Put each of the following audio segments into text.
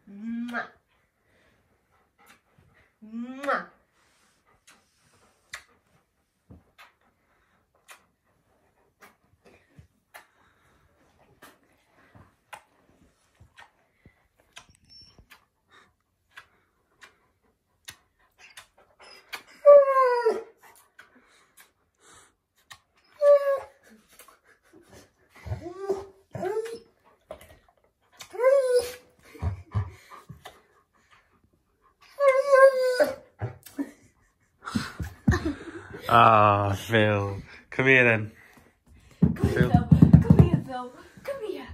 Mwah. Mwah. Ah, Phil. Come here then. Come here, Phil. Come here, Phil. Come here.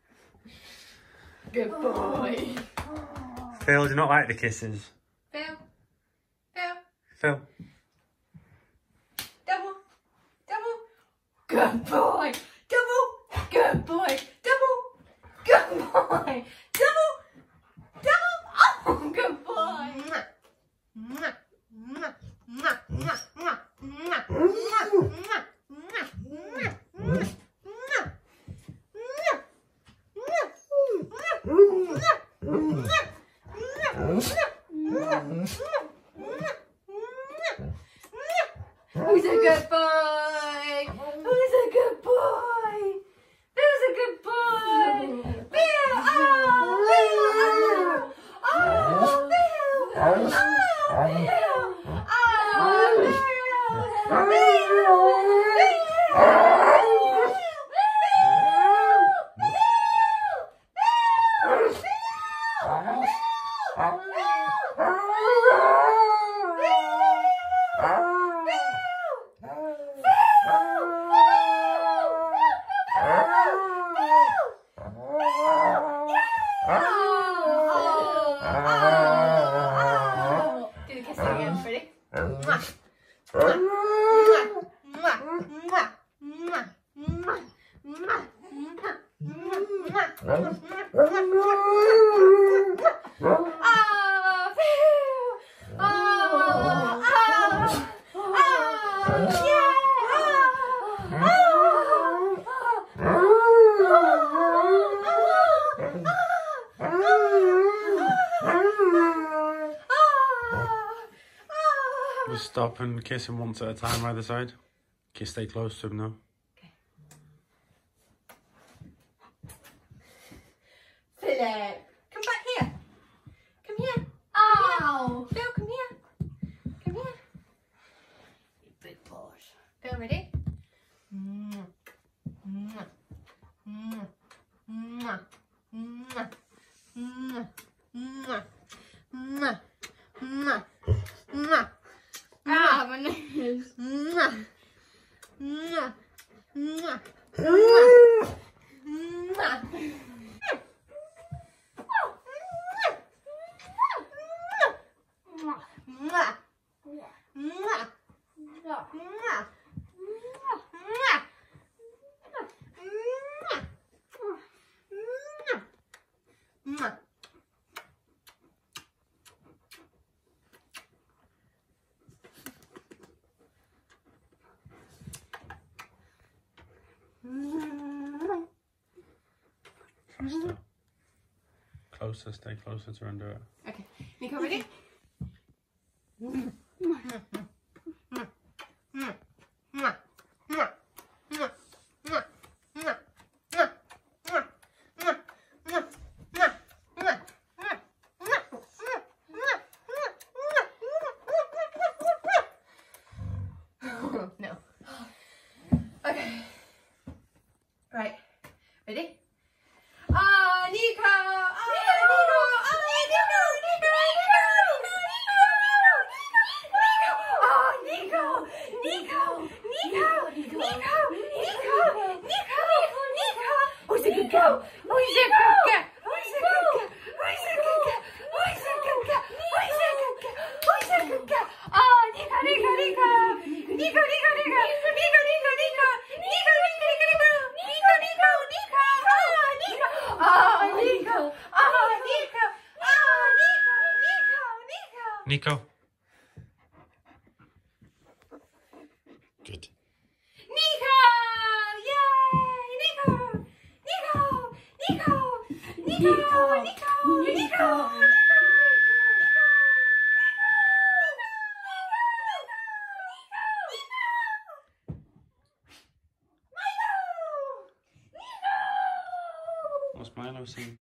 Good boy. Phil, do you not like the kisses? Phil. Phil. Phil. Double. Double. Good boy. Double. Good boy. Double. Good boy. Double. Double. Oh, good boy. Mwah. Mwah. Mwah. Mwah. Mwah. Mwah. Mwah. Mwah. Mwah. Mwah. Mwah. Who's a good boy? Who's a good boy? Who's a good boy? Bill! Oh, Bill! Oh, Bill! Oh, Bill! Oh, do the kissing again, ready? Mwah. Just stop and kiss him once at a time either side. Kiss, stay close to him now. Philip, come back here. Come here. Oh, Phil, come here. Come here. You big boys. Phil, ready? Mwah. Mwah. Mwah. Mwah. Mwah. Mwah. Mwah. Mwah. Mwah. Mwah. Ah, my nose. Mwah. Mwah. Mwah. Mwah. Mwah. Mwah. Mwah. Mwah. Mwah. Stop. Closer, stay closer to undo it. Okay, Nico, ready? No. Okay. Right. Ready? Ah, Nico! Ah, Nico! Ah, Nico! Nico! Nico! Nico! Nico! Nico! Nico! Who's a good girl? Who's a good girl? Who's a good girl? Who's a good girl? Who's a good girl? Who's a good girl? Who's a good girl? Ah, Nico! Nico! Nico! Nico! Nico! Nico! Nico! Nico! Nico! Nico! Nico! Nico! Nico! Nico! Ah, Nico! Ah, Nico! Ah, Nico! Nico! Nico! Nico. Good. Nico! Yay! Nico! Nico! Nico! Nico! What's Milo saying?